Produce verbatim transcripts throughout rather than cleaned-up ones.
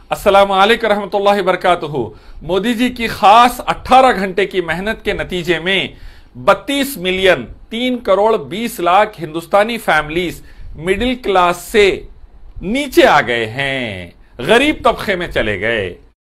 अस्सलामु अलैकुम रहमतुल्लाहि बरकातुहू। मोदी जी की खास अठारह घंटे की मेहनत के नतीजे में बत्तीस मिलियन तीन करोड़ बीस lakh Hindustani families middle class से नीचे आ गए हैं, गरीब तबके में चले गए।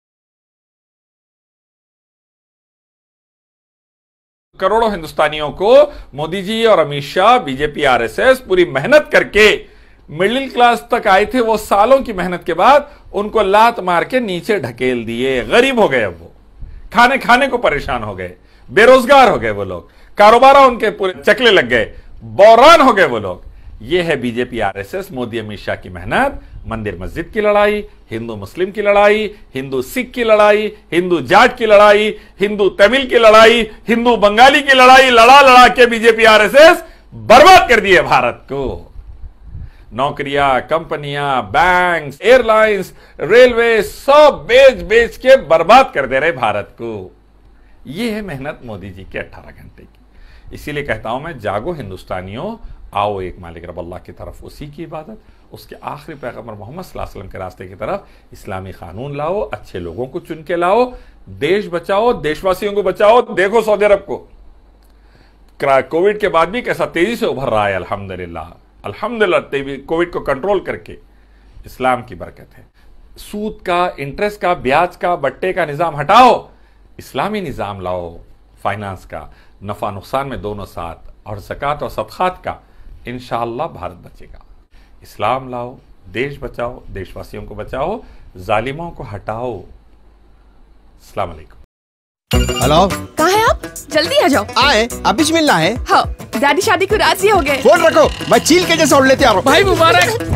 करोड़ों हिंदुस्तानियों को मोदी जी और अमित शाह, बीजेपी, आरएसएस पूरी मेहनत करके मिडिल क्लास तक आए थे। वो सालों की मेहनत के बाद उनको लात मार के नीचे ढकेल दिए। गरीब हो गए, अब वो खाने खाने को परेशान हो गए, बेरोजगार हो गए वो लोग, कारोबार उनके पूरे चकले लग गए, बौरान हो गए वो लोग। ये है बीजेपी, आरएसएस, मोदी अमित शाह की मेहनत। मंदिर मस्जिद की लड़ाई, हिंदू मुस्लिम की लड़ाई, हिंदू सिख की लड़ाई, हिंदू जाट की लड़ाई, हिंदू तमिल की लड़ाई, हिंदू बंगाली की लड़ाई, लड़ा लड़ा के बीजेपी आरएसएस बर्बाद कर दिए भारत को। नौकरियां, कंपनियां, बैंक्स, एयरलाइंस, रेलवे सब बेच बेच के बर्बाद कर दे रहे भारत को। यह है मेहनत मोदी जी के अठारह घंटे की। इसीलिए कहता हूं मैं, जागो हिंदुस्तानियों, आओ एक मालिक रब अल्लाह की तरफ, उसी की इबादत, उसके आखिरी पैगंबर मोहम्मद सल्लल्लाहु अलैहि वसल्लम के रास्ते की तरफ। इस्लामी कानून लाओ, अच्छे लोगों को चुन के लाओ, देश बचाओ, देशवासियों को बचाओ। देखो सऊदी अरब को कोविड के बाद भी कैसा तेजी से उभर रहा है। अल्हम्दुलिल्लाह अल्हम्दुलिल्लाह कोविड को कंट्रोल करके। इस्लाम की बरकत है। सूद का, इंटरेस्ट का, ब्याज का, बट्टे का निजाम हटाओ, इस्लामी निजाम लाओ, फाइनेंस का, नफा नुकसान में दोनों साथ, और ज़कात और सदक़ात का। इंशाअल्लाह भारत बचेगा। इस्लाम लाओ, देश बचाओ, देशवासियों को बचाओ, जालिमों को हटाओ। अस्सलाम वालेकुम। हेलो, कहाँ है आप? जल्दी आ जाओ। आए, अब भी मिलना है। हाँ, डैडी शादी को राजी हो गए। फोन रखो, मैं चील के जैसे उड़ लेते आ रहा हूँ। भाई मुबारक।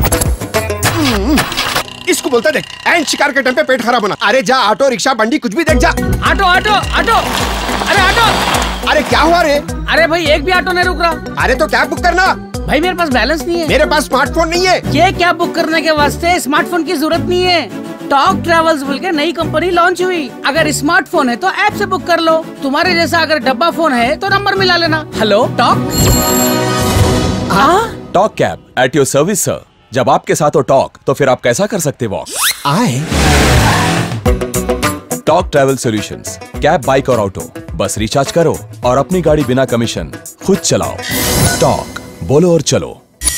इसको बोलता देख, एंड शिकार के टाइम पे पेट खराब होना। अरे जा, ऑटो रिक्शा बंडी कुछ भी देख जा। ऑटो ऑटो ऑटो, अरे ऑटो। अरे क्या हुआ रे? अरे भाई एक भी ऑटो नहीं रुक रहा। अरे तो कैब बुक करना। भाई मेरे पास बैलेंस नहीं है। मेरे पास स्मार्टफोन नहीं है। ये कैब बुक करने के वास्ते स्मार्टफोन की जरूरत नहीं है। टॉक ट्रेवल्स बोल के नई कंपनी लॉन्च हुई। अगर स्मार्टफोन है तो ऐप से बुक कर लो। तुम्हारे जैसा अगर डब्बा फोन है तो नंबर मिला लेना। Hello Talk. हाँ, Talk cab at your service sir. जब आपके साथ हो टॉक, तो फिर आप कैसा कर सकते वॉक? आए Talk travel solutions, cab, bike और ऑटो। बस रिचार्ज करो और अपनी गाड़ी बिना कमीशन खुद चलाओ। टॉक, बोलो और चलो।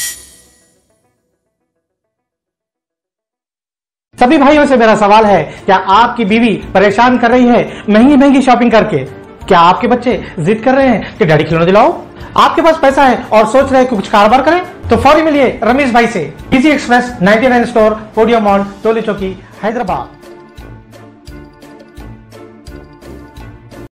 सभी भाइयों से मेरा सवाल है, क्या आपकी बीवी परेशान कर रही है महंगी महंगी शॉपिंग करके? क्या आपके बच्चे जिद कर रहे हैं कि डैडी खिलौने दिलाओ? आपके पास पैसा है और सोच रहे हैं कि कुछ कारोबार करें? तो फौरी मिलिए रमेश भाई से। Easy express ninety nine store, podium mall, Toli Chowki, Hyderabad.